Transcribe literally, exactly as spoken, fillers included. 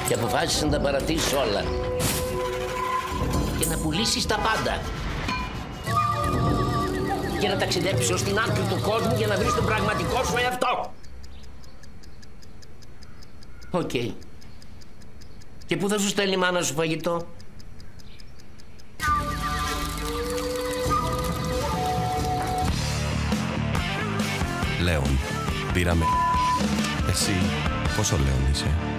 Και αποφάσισες να τα παρατήσεις όλα. Και να πουλήσεις τα πάντα. Και να ταξιδέψεις ως την άκρη του κόσμου για να βρεις τον πραγματικό σου εαυτό. Οκ. Okay. Και πού θα σου στέλνει η μάνα σου φαγητό? Λέων, πήραμε. Εσύ πόσο Λέων είσαι?